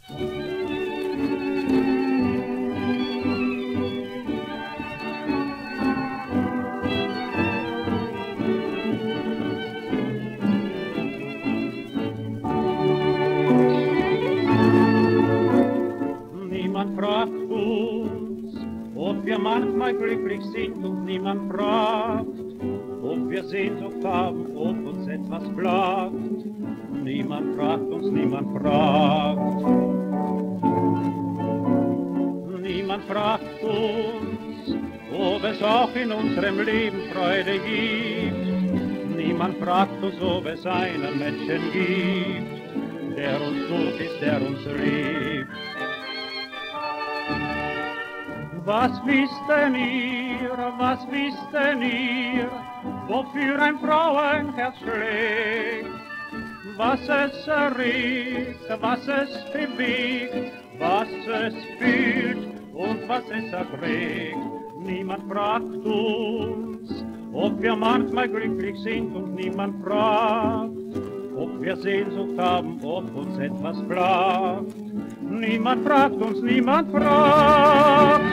Niemand fragt uns, ob wir manchmal glücklich sind, und niemand fragt, ob wir Sehnsucht haben, ob uns etwas plagt. Niemand fragt uns, niemand fragt. Niemand fragt uns, ob es auch in unserem Leben Freude gibt. Niemand fragt uns, ob es einen Menschen gibt, der uns gut ist, der uns liebt. Was wisst denn ihr, wofür ein Frauenherz schlägt? Was es erregt, was es bewegt, was es fühlt und was es erträgt. Niemand fragt uns, ob wir manchmal glücklich sind, und niemand fragt, ob wir Sehnsucht haben, ob uns etwas plagt. Niemand fragt uns, niemand fragt.